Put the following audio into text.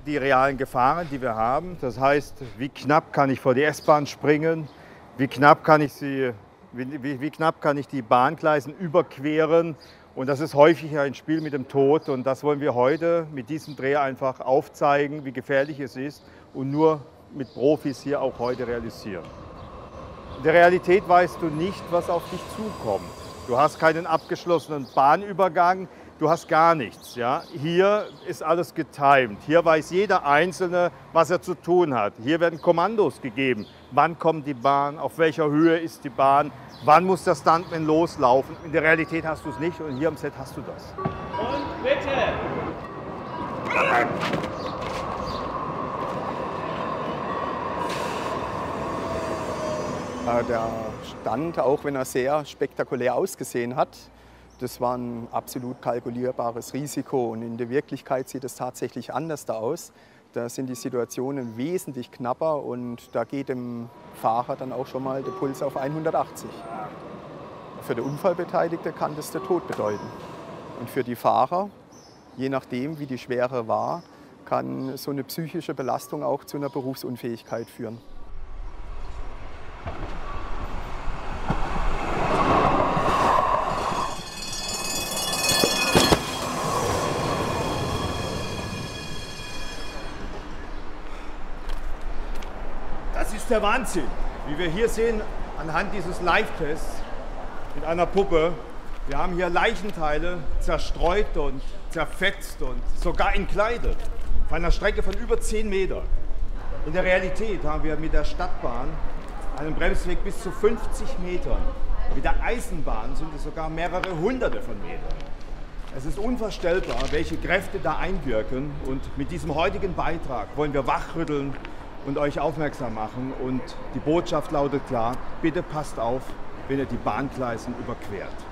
die realen Gefahren, die wir haben. Das heißt, wie knapp kann ich vor die S-Bahn springen, wie knapp kann ich die Bahngleisen überqueren. Und das ist häufig ein Spiel mit dem Tod. Und das wollen wir heute mit diesem Dreh einfach aufzeigen, wie gefährlich es ist und nur mit Profis hier auch heute realisieren. In der Realität weißt du nicht, was auf dich zukommt. Du hast keinen abgeschlossenen Bahnübergang, du hast gar nichts. Ja? Hier ist alles getimed. Hier weiß jeder Einzelne, was er zu tun hat. Hier werden Kommandos gegeben. Wann kommt die Bahn, auf welcher Höhe ist die Bahn, wann muss der Stuntman loslaufen. In der Realität hast du es nicht und hier am Set hast du das. Und bitte! Der Stunt, auch wenn er sehr spektakulär ausgesehen hat, das war ein absolut kalkulierbares Risiko. Und in der Wirklichkeit sieht es tatsächlich anders da aus. Da sind die Situationen wesentlich knapper und da geht dem Fahrer dann auch schon mal der Puls auf 180. Für den Unfallbeteiligte kann das der Tod bedeuten. Und für die Fahrer, je nachdem wie die Schwere war, kann so eine psychische Belastung auch zu einer Berufsunfähigkeit führen. Das ist der Wahnsinn, wie wir hier sehen anhand dieses Live-Tests mit einer Puppe. Wir haben hier Leichenteile zerstreut und zerfetzt und sogar entkleidet auf einer Strecke von über 10 Metern. In der Realität haben wir mit der Stadtbahn einen Bremsweg bis zu 50 Metern. Mit der Eisenbahn sind es sogar mehrere Hunderte von Metern. Es ist unvorstellbar, welche Kräfte da einwirken, und mit diesem heutigen Beitrag wollen wir wachrütteln und euch aufmerksam machen, und die Botschaft lautet klar: Bitte passt auf, wenn ihr die Bahngleisen überquert.